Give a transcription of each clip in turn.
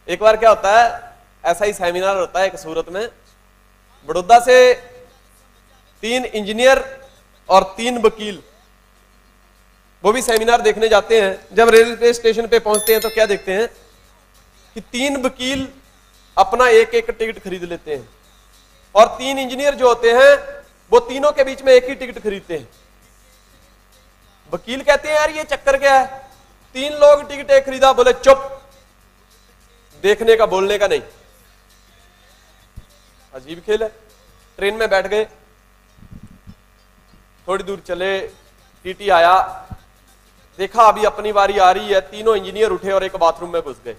एक बार क्या होता है, ऐसा ही सेमिनार होता है एक सूरत में, बड़ौदा से 3 इंजीनियर और 3 वकील वो भी सेमिनार देखने जाते हैं। जब रेलवे स्टेशन पे पहुंचते हैं तो क्या देखते हैं कि 3 वकील अपना एक एक टिकट खरीद लेते हैं और 3 इंजीनियर जो होते हैं वो तीनों के बीच में एक ही टिकट खरीदते हैं। वकील कहते हैं यार ये चक्कर क्या है, 3 लोग टिकट एक खरीदा, बोले चुप, देखने का बोलने का नहीं। अजीब खेल है। ट्रेन में बैठ गए, थोड़ी दूर चले, टीटी आया, देखा अभी अपनी बारी आ रही है, तीनों इंजीनियर उठे और एक बाथरूम में घुस गए।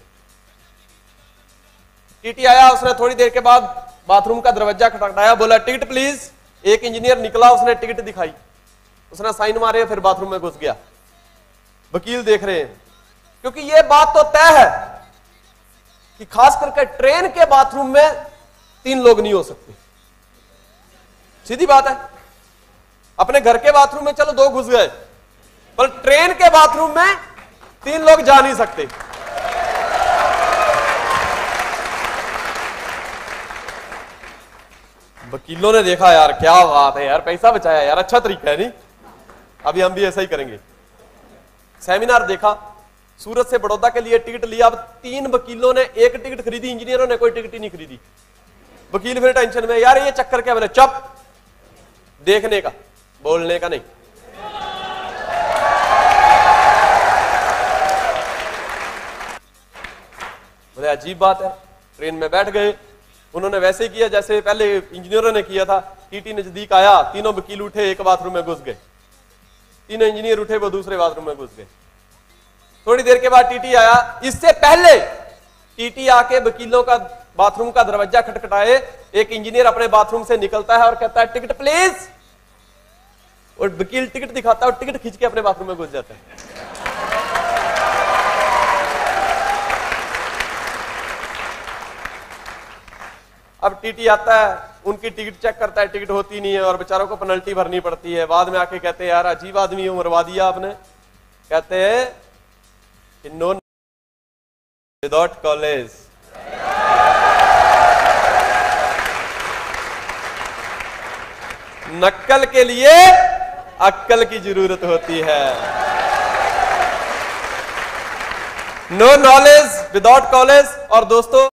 टीटी आया, उसने थोड़ी देर के बाद बाथरूम का दरवाजा खटखटाया, बोला टिकट प्लीज। एक इंजीनियर निकला, उसने टिकट दिखाई, उसने साइन मारे, फिर बाथरूम में घुस गया। वकील देख रहे हैं, क्योंकि यह बात तो तय है कि खास करके ट्रेन के बाथरूम में 3 लोग नहीं हो सकते। सीधी बात है। अपने घर के बाथरूम में चलो 2 घुस गए, पर ट्रेन के बाथरूम में 3 लोग जा नहीं सकते। वकीलों ने देखा यार क्या बात है यार, पैसा बचाया यार, अच्छा तरीका है नहीं, अभी हम भी ऐसा ही करेंगे। सेमिनार देखा, सूरत से बड़ौदा के लिए टिकट लिया। अब 3 वकीलों ने एक टिकट खरीदी, इंजीनियरों ने कोई टिकट ही नहीं खरीदी। वकील फिर टेंशन में, यार ये चक्कर क्या, बोले चुप, देखने का बोलने का नहीं। बोले अजीब बात है। ट्रेन में बैठ गए, उन्होंने वैसे ही किया जैसे पहले इंजीनियरों ने किया था। टीटी नजदीक आया, तीनों वकील उठे, एक बाथरूम में घुस गए। तीनों इंजीनियर उठे, वो दूसरे बाथरूम में घुस गए। थोड़ी देर के बाद टीटी आया। इससे पहले टीटी आके वकीलों का बाथरूम का दरवाजा खटखटाए, एक इंजीनियर अपने बाथरूम से निकलता है और कहता है टिकट प्लीज, और वकील टिकट दिखाता है और टिकट खींच के अपने बाथरूम में घुस जाता है। अब टीटी आता है, उनकी टिकट चेक करता है, टिकट होती नहीं है और बेचारों को पेनल्टी भरनी पड़ती है। बाद में आके कहते हैं यार अजीब आदमी हो, मरवा दिया आपने। कहते हैं नो विदाउट कॉलेज। नक्कल के लिए अक्कल की जरूरत होती है। No knowledge without college. और दोस्तों